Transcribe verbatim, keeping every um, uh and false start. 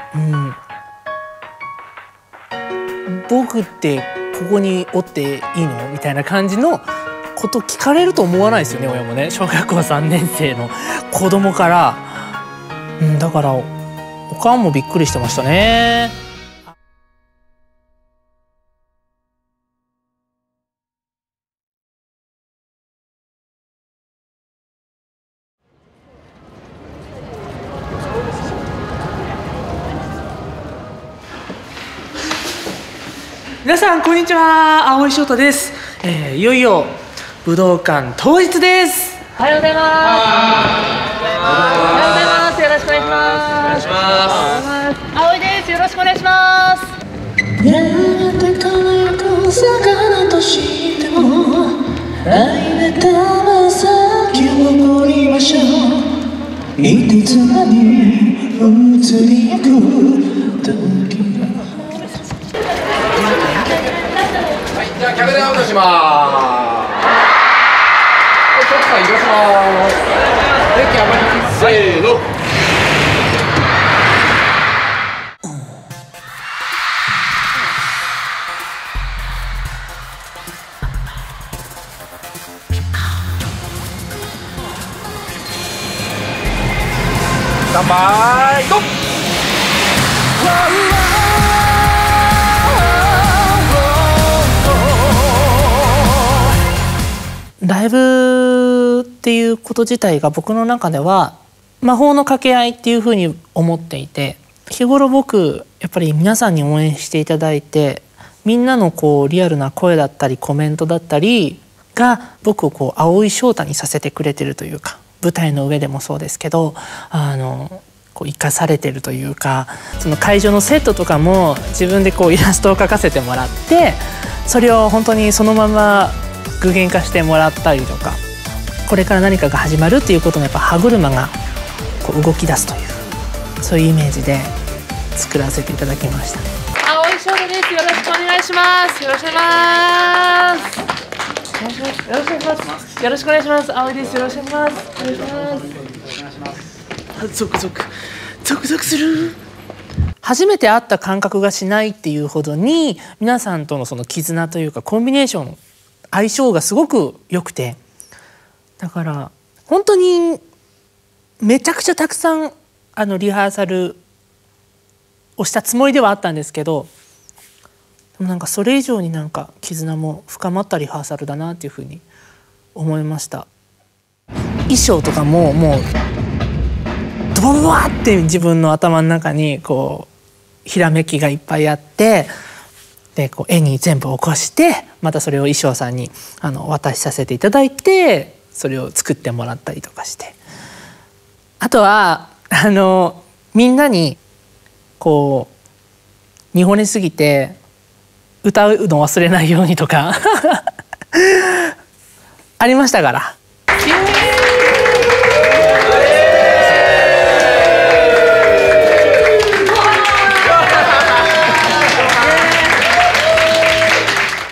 うん、僕ってここにおっていいのみたいな感じのこと聞かれると思わないですよね、親もね。小学校さんねん生の子供から、うん、だからおかんもびっくりしてましたね。皆さんこんにちは、青井翔太です。えー、いよいよ武道館当日です。おはようございます。おはようございます。よろしくお願いします。お願いします。青井です。よろしくお願いします。やがて輝く魚としても愛で玉先を登りましょう。いてつまに移りゆく時が。 じゃあ客でアウトしまーす。ちょっと移動しまーす。席あまりせーの。乾杯ゴー。 ライブっていうこと自体が僕の中では魔法の掛け合いっていうふうに思っていて、日頃僕やっぱり皆さんに応援していただいて、みんなのこうリアルな声だったりコメントだったりが僕をこう青井翔太にさせてくれてるというか、舞台の上でもそうですけど、あのこう生かされてるというか、その会場のセットとかも自分でこうイラストを描かせてもらって、それを本当にそのまま具現化してもらったりとか、これから何かが始まるっていうことのやっぱ歯車がこう動き出すという、そういうイメージで作らせていただきました。青井翔太です。よろしくお願いします。よろしくお願いします。よろしくお願いします。よろしくお願いします。青井です。よろしくお願いします。お願いします。ゾクゾクゾクゾクする。初めて会った感覚がしないっていうほどに皆さんとのその絆というかコンビネーション、相性がすごく良くて、だから本当にめちゃくちゃたくさんあのリハーサルをしたつもりではあったんですけど、でもなんかそれ以上になんか絆も深まったリハーサルだなっていうふうに思いました。衣装とかももうドバババって自分の頭の中にこうひらめきがいっぱいあって、でこう絵に全部起こして、またそれを衣装さんにあの渡しさせていただいて、それを作ってもらったりとかして、あとはあのみんなにこう日本にすぎて歌うの忘れないようにとかありましたから。